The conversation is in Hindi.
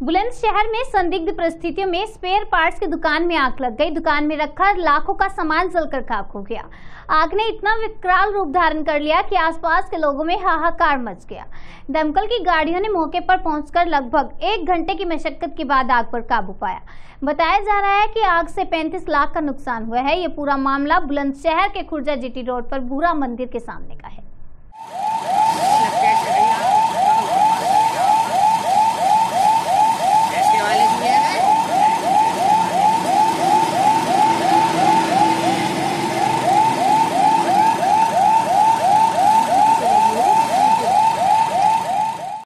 बुलंदशहर में संदिग्ध परिस्थितियों में स्पेयर पार्ट्स की दुकान में आग लग गई। दुकान में रखा लाखों का सामान जलकर खाक हो गया। आग ने इतना विकराल रूप धारण कर लिया कि आसपास के लोगों में हाहाकार मच गया। दमकल की गाड़ियों ने मौके पर पहुंचकर लगभग 1 घंटे की मशक्कत के बाद आग पर काबू पाया। बताया जा रहा है कि आग से 35 लाख का नुकसान हुआ है। ये पूरा मामला बुलंदशहर के खुर्जा जीटी रोड पर भूरा मंदिर के सामने का है।